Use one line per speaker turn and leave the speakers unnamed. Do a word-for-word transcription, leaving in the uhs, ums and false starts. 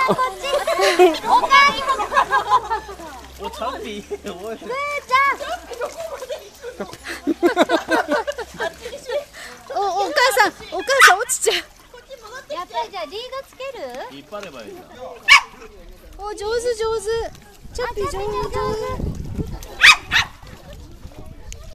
こっち。おかわりも。
おチャンピー。おい。
ふーちゃん。お、お母さん、お母さん落ちちゃう。やっぱりじゃあリードつける？
引っ張ればいいんだ。
お、上手上手。チャッピー上手上手。